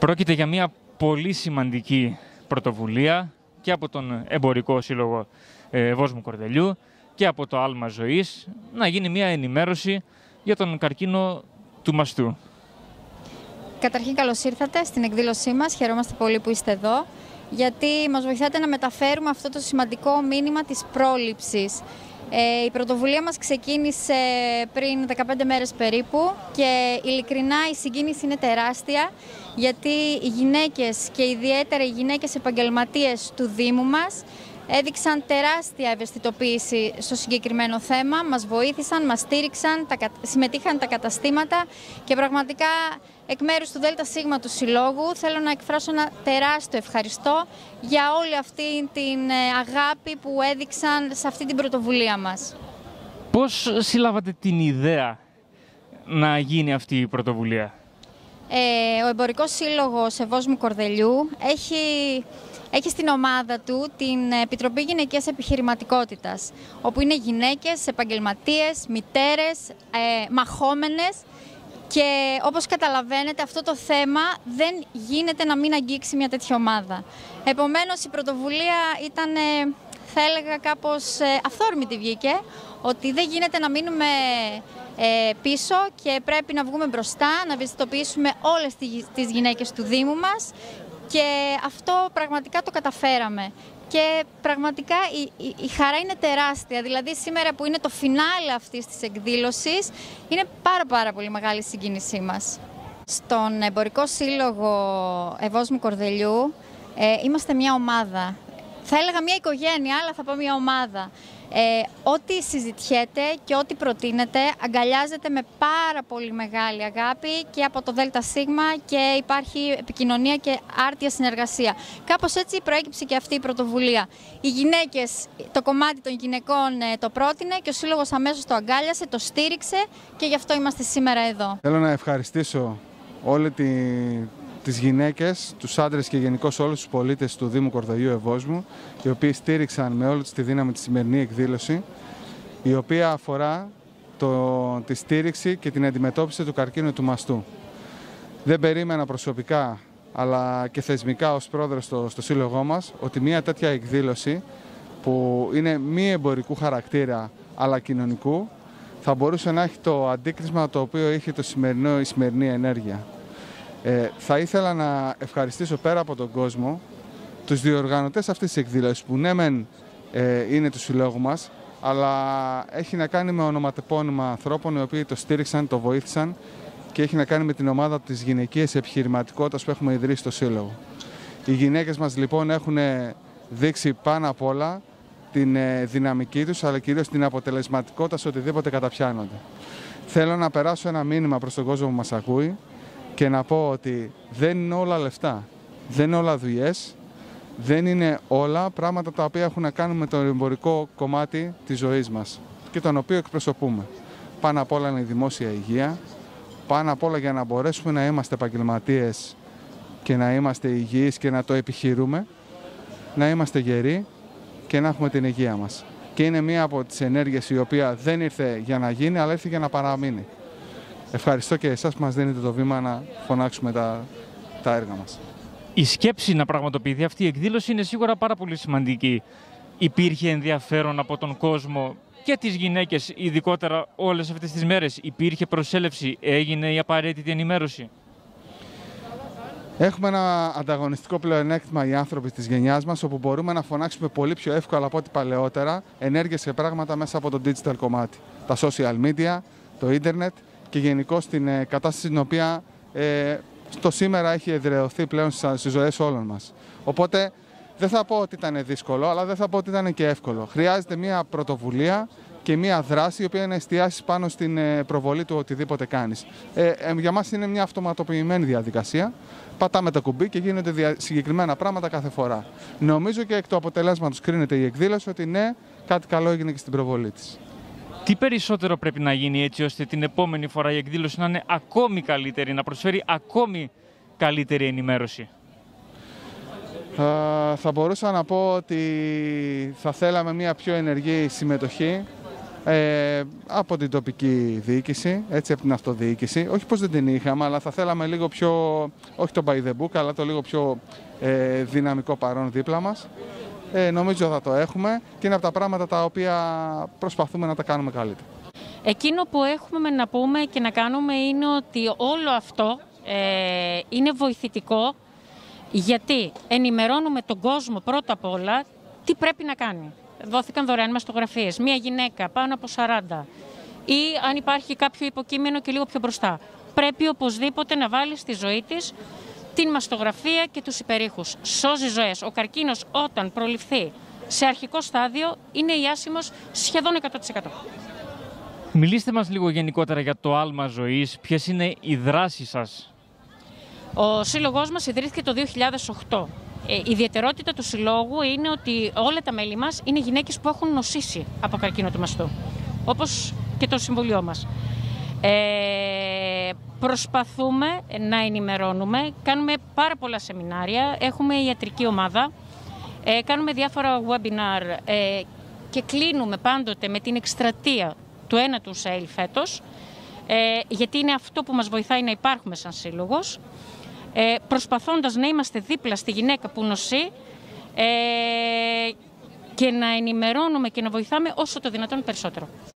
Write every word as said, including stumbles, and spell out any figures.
Πρόκειται για μια πολύ σημαντική πρωτοβουλία και από τον Εμπορικό Σύλλογο Βόσμου Κορδελιού και από το Άλμα Ζωής να γίνει μια ενημέρωση για τον καρκίνο του μαστού. Καταρχήν, καλώς ήρθατε στην εκδήλωσή μας. Χαιρόμαστε πολύ που είστε εδώ, γιατί μας βοηθάτε να μεταφέρουμε αυτό το σημαντικό μήνυμα της πρόληψης. Ε, η πρωτοβουλία μας ξεκίνησε πριν δεκαπέντε μέρες περίπου και ειλικρινά η συγκίνηση είναι τεράστια, γιατί οι γυναίκες και ιδιαίτερα οι γυναίκες επαγγελματίες του Δήμου μας έδειξαν τεράστια ευαισθητοποίηση στο συγκεκριμένο θέμα, μας βοήθησαν, μας στήριξαν, τα, συμμετείχαν τα καταστήματα και πραγματικά εκ μέρους του ΔΣ του Συλλόγου θέλω να εκφράσω ένα τεράστιο ευχαριστώ για όλη αυτή την αγάπη που έδειξαν σε αυτή την πρωτοβουλία μας. Πώς συλλάβατε την ιδέα να γίνει αυτή η πρωτοβουλία? Ε, ο Εμπορικός Σύλλογος Βόσμου Κορδελιού έχει... Έχει στην ομάδα του την Επιτροπή Γυναικείας Επιχειρηματικότητας, όπου είναι γυναίκες, επαγγελματίες, μητέρες, ε, μαχόμενες και όπως καταλαβαίνετε αυτό το θέμα δεν γίνεται να μην αγγίξει μια τέτοια ομάδα. Επομένως η πρωτοβουλία ήταν, ε, θα έλεγα κάπως ε, αυθόρμητη βγήκε, ότι δεν γίνεται να μείνουμε ε, πίσω και πρέπει να βγούμε μπροστά, να ευαισθητοποιήσουμε όλες τις γυναίκες του Δήμου μας. Και αυτό πραγματικά το καταφέραμε. Και πραγματικά η, η, η χαρά είναι τεράστια. Δηλαδή σήμερα που είναι το φινάλε αυτής της εκδήλωσης, είναι πάρα πάρα πολύ μεγάλη η συγκίνησή μας. Στον Εμπορικό Σύλλογο Βόσμου Κορδελιού ε, είμαστε μια ομάδα. Θα έλεγα μια οικογένεια, αλλά θα πω μια ομάδα. Ε, ό,τι συζητιέται και ό,τι προτείνεται αγκαλιάζεται με πάρα πολύ μεγάλη αγάπη και από το ΔΣ και υπάρχει επικοινωνία και άρτια συνεργασία. Κάπως έτσι προέκυψε και αυτή η πρωτοβουλία. Οι γυναίκες, το κομμάτι των γυναικών το πρότεινε και ο Σύλλογος αμέσως το αγκάλιασε, το στήριξε και γι' αυτό είμαστε σήμερα εδώ. Θέλω να ευχαριστήσω όλη τη... τις γυναίκες, τους άντρες και γενικώς όλους τους πολίτες του Δήμου Κορδελιού Ευόσμου, οι οποίοι στήριξαν με όλη τους τη δύναμη τη σημερινή εκδήλωση, η οποία αφορά το, τη στήριξη και την αντιμετώπιση του καρκίνου του μαστού. Δεν περίμενα προσωπικά, αλλά και θεσμικά ως πρόεδρος στο, στο σύλλογό μας, ότι μια τέτοια εκδήλωση, που είναι μη εμπορικού χαρακτήρα, αλλά κοινωνικού, θα μπορούσε να έχει το αντίκρισμα το οποίο είχε το σημερινό, η σημερινή ενέργεια. Ε, θα ήθελα να ευχαριστήσω πέρα από τον κόσμο τους διοργανωτές αυτής της εκδήλωσης, που ναι μεν ε, είναι του συλλόγου μας, αλλά έχει να κάνει με ονοματεπώνυμα ανθρώπων οι οποίοι το στήριξαν, το βοήθησαν και έχει να κάνει με την ομάδα της γυναικείας επιχειρηματικότητας που έχουμε ιδρύσει στο σύλλογο. Οι γυναίκες μας λοιπόν έχουν δείξει πάνω απ' όλα την ε, δυναμική τους, αλλά κυρίως την αποτελεσματικότητα σε οτιδήποτε καταπιάνονται. Θέλω να περάσω ένα μήνυμα προς τον κόσμο που μας ακούει και να πω ότι δεν είναι όλα λεφτά, δεν είναι όλα δουλειές, δεν είναι όλα πράγματα τα οποία έχουν να κάνουν με το εμπορικό κομμάτι της ζωής μας και τον οποίο εκπροσωπούμε. Πάνω απ' όλα είναι η δημόσια υγεία, πάνω απ' όλα για να μπορέσουμε να είμαστε επαγγελματίες και να είμαστε υγιείς και να το επιχειρούμε, να είμαστε γεροί και να έχουμε την υγεία μας. Και είναι μία από τις ενέργειες η οποία δεν ήρθε για να γίνει, αλλά ήρθε για να παραμείνει. Ευχαριστώ και εσάς που μας δίνετε το βήμα να φωνάξουμε τα, τα έργα μας. Η σκέψη να πραγματοποιηθεί αυτή η εκδήλωση είναι σίγουρα πάρα πολύ σημαντική. Υπήρχε ενδιαφέρον από τον κόσμο και τις γυναίκες, ειδικότερα όλες αυτές τις μέρες? Υπήρχε προσέλευση, έγινε η απαραίτητη ενημέρωση? Έχουμε ένα ανταγωνιστικό πλεονέκτημα οι άνθρωποι της γενιάς μας, όπου μπορούμε να φωνάξουμε πολύ πιο εύκολα από ό,τι παλαιότερα ενέργειες και πράγματα μέσα από το digital κομμάτι. Τα social media, το ίντερνετ και γενικώς την ε, κατάσταση την οποία ε, στο σήμερα έχει εδραιωθεί πλέον στις ζωές όλων μας. Οπότε δεν θα πω ότι ήταν δύσκολο, αλλά δεν θα πω ότι ήταν και εύκολο. Χρειάζεται μια πρωτοβουλία και μια δράση η οποία να εστιάσει πάνω στην ε, προβολή του οτιδήποτε κάνεις. Ε, ε, για μας είναι μια αυτοματοποιημένη διαδικασία. Πατάμε το κουμπί και γίνονται δια... συγκεκριμένα πράγματα κάθε φορά. Νομίζω και εκ του αποτελέσματος κρίνεται η εκδήλωση ότι ναι, κάτι καλό έγινε και στην προβολή της. Τι περισσότερο πρέπει να γίνει έτσι ώστε την επόμενη φορά η εκδήλωση να είναι ακόμη καλύτερη, να προσφέρει ακόμη καλύτερη ενημέρωση? Uh, θα μπορούσα να πω ότι θα θέλαμε μια πιο ενεργή συμμετοχή ε, από την τοπική διοίκηση, έτσι, από την αυτοδιοίκηση. Όχι πως δεν την είχαμε, αλλά θα θέλαμε λίγο πιο, όχι το by the book, αλλά το λίγο πιο ε, δυναμικό παρόν δίπλα μας. Ε, νομίζω θα το έχουμε και είναι από τα πράγματα τα οποία προσπαθούμε να τα κάνουμε καλύτερα. Εκείνο που έχουμε να πούμε και να κάνουμε είναι ότι όλο αυτό ε, είναι βοηθητικό, γιατί ενημερώνουμε τον κόσμο πρώτα απ' όλα τι πρέπει να κάνει. Δόθηκαν δωρεάν μαστογραφίες. Μία γυναίκα πάνω από σαράντα ή αν υπάρχει κάποιο υποκείμενο και λίγο πιο μπροστά, πρέπει οπωσδήποτε να βάλει στη ζωή της την μαστογραφία και τους υπερήχους. Σώζει ζωές. Ο καρκίνος όταν προληφθεί σε αρχικό στάδιο είναι ιάσιμος σχεδόν εκατό τοις εκατό. Μιλήστε μας λίγο γενικότερα για το άλμα ζωής. Ποιες είναι οι δράσεις σας? Ο σύλλογός μας ιδρύθηκε το δύο χιλιάδες οκτώ. Ε, η ιδιαιτερότητα του συλλόγου είναι ότι όλα τα μέλη μας είναι γυναίκες που έχουν νοσήσει από καρκίνο του μαστού, όπως και το συμβουλίο μας. Ε, προσπαθούμε να ενημερώνουμε, κάνουμε πάρα πολλά σεμινάρια, έχουμε ιατρική ομάδα, ε, κάνουμε διάφορα webinar ε, και κλείνουμε πάντοτε με την εκστρατεία του ένατου ΣΑΕΛ φέτος, ε, γιατί είναι αυτό που μας βοηθάει να υπάρχουμε σαν σύλλογος, ε, προσπαθώντας να είμαστε δίπλα στη γυναίκα που νοσεί ε, και να ενημερώνουμε και να βοηθάμε όσο το δυνατόν περισσότερο.